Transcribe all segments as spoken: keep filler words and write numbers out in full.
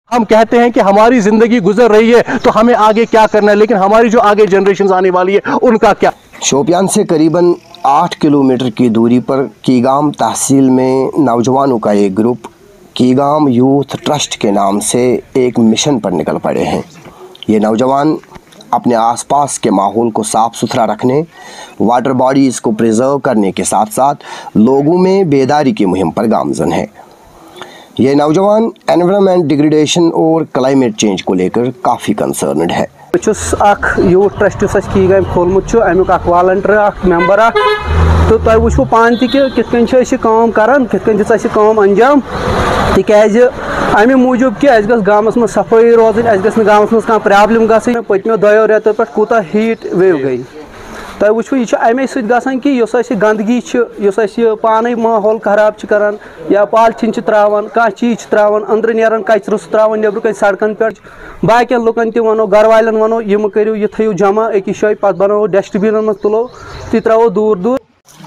हम कहते हैं कि हमारी जिंदगी गुजर रही है तो हमें आगे क्या करना है, लेकिन हमारी जो आगे जनरेशन आने वाली है उनका क्या। शोपियान से करीबन आठ किलोमीटर की दूरी पर कीगाम तहसील में नौजवानों का एक ग्रुप कीगाम यूथ ट्रस्ट के नाम से एक मिशन पर निकल पड़े हैं। ये नौजवान अपने आसपास के माहौल को साफ़ सुथरा रखने, वाटर बॉडीज़ को प्रिजर्व करने के साथ साथ लोगों में बेदारी की मुहिम पर गामजन है। ये नौजवान एनवायरनमेंट डिग्रेडेशन और क्लाइमेट चेंज को लेकर काफ़ी कंसर्नड है। यूथ ट्रस्ट कीगाम खोलमुत अमुक वालंटियर मेंबर तो तुम वो पान कि काम करान कम अंजाम तिकाज अमे मूजूब कि गामस में सफाई रोजन गामस में कह प्रॉब्लम गई पत्मो दो रेतों पे कूता हीट वेव गई तुम वो यह अमे सत्यान कि गंदगी पान माहौल खराब करान या पॉलिथीन त्रावान कह चीज त्रावान अंदर नेरान कचर त्रावान नबर कन सड़कन पे बाकियन लुकन तह वनो घर वालन वनो यम करो यह थो जमा अकिस जाए पे बनो डस्टबिन में तुलो तह त्रो दूर दूर।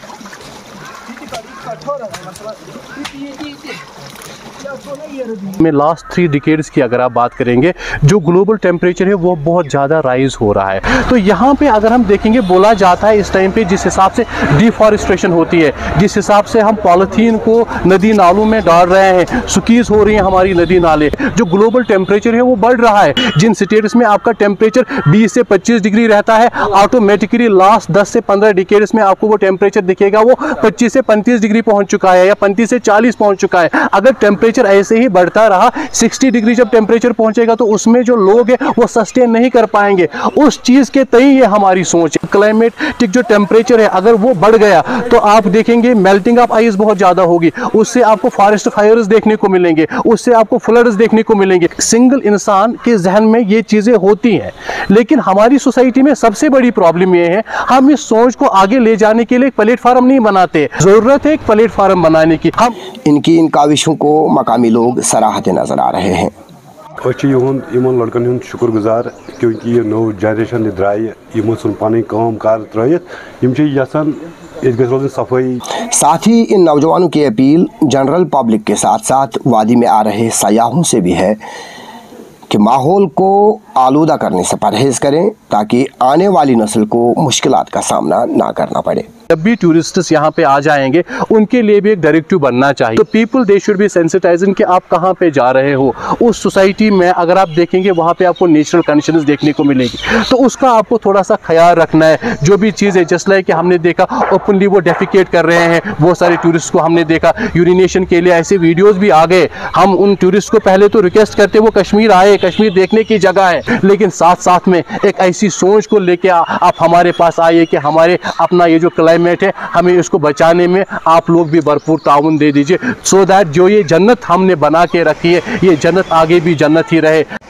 में लास्ट थ्री डिकेड्स की अगर आप बात करेंगे जो ग्लोबल टेम्परेचर है वो बहुत ज़्यादा राइज हो रहा है। तो यहाँ पे अगर हम देखेंगे बोला जाता है इस टाइम पे जिस हिसाब से डिफॉरेस्टेशन होती है, जिस हिसाब से हम पॉलीथीन को नदी नालों में डाल रहे हैं, सुकीज हो रही है हमारी नदी नाले, जो ग्लोबल टेम्परेचर है वो बढ़ रहा है। जिन स्टेट्स में आपका टेम्परेचर बीस से पच्चीस डिग्री रहता है, ऑटोमेटिकली लास्ट दस से पंद्रह डिकेड्स में आपको वो टेम्परेचर दिखेगा वो पच्चीस से पैंतीस डिग्री पहुँच चुका है या पैंतीस से चालीस पहुँच चुका है। अगर टेम्परेचर ऐसे ही बढ़ता रहा साठ डिग्री जब टेम्परेचर पहुंचेगा तो उसमें जो लोग हैं वो सस्टेन नहीं कर पाएंगे। उस चीज के तय ये हमारी सोच है। क्लाइमेटिक जो टेम्परेचर है अगर वो बढ़ गया तो आप देखेंगे मेल्टिंग ऑफ आइस बहुत ज्यादा होगी, उससे आपको फॉरेस्ट फायर्स देखने को मिलेंगे, उससे आपको फ्लड्स देखने को मिलेंगे। सिंगल इंसान के जहन में ये चीजें होती हैं, लेकिन हमारी सोसाइटी में सबसे बड़ी प्रॉब्लम ये है हम इस सोच को आगे ले जाने के लिए एक प्लेटफॉर्म नहीं बनाते। जरूरत है एक प्लेटफॉर्म बनाने की। हम इनकी इन काविशों को मकामी लोग सराहते नजर आ रहे हैं। इन लड़कन हूँ शुक्रगुजार क्योंकि ये नौ जनरेशन द्राय यमो सुन पानी काम कार त्रयित यसान रोजन सफाई। साथ ही इन नौजवानों की अपील जनरल पब्लिक के साथ साथ वादी में आ रहे सयाहों से भी है कि माहौल को आलूदा करने से परहेज करें ताकि आने वाली नस्ल को मुश्किलात का सामना ना करना पड़े। जब भी टूरिस्ट्स यहाँ पे आ जाएंगे उनके लिए भी एक डायरेक्टिव बनना चाहिए। तो people they should be sensitising कि आप कहाँ पे जा रहे हो। उस सोसाइटी में अगर आप देखेंगे वहाँ पे आपको नेचुरल कंडीशंस देखने को मिलेगी, तो उसका आपको थोड़ा सा ख्याल रखना है। जो भी चीज़ें जस्ट लाइक कि हमने देखा ओपनली वो डेफिकेट कर रहे हैं, बहुत सारे टूरिस्ट को हमने देखा यूरिनेशन के लिए ऐसे वीडियोज़ भी आ गए। हम उन टूरिस्ट को पहले तो रिक्वेस्ट करते वो कश्मीर आए, कश्मीर देखने की जगह है, लेकिन साथ साथ में एक ऐसी सोच को लेके आप हमारे पास आइए कि हमारे अपना ये जो क्लाइमेट है हमें इसको बचाने में आप लोग भी भरपूर ताउन दे दीजिए, सो दैट जो ये जन्नत हमने बना के रखी है ये जन्नत आगे भी जन्नत ही रहे।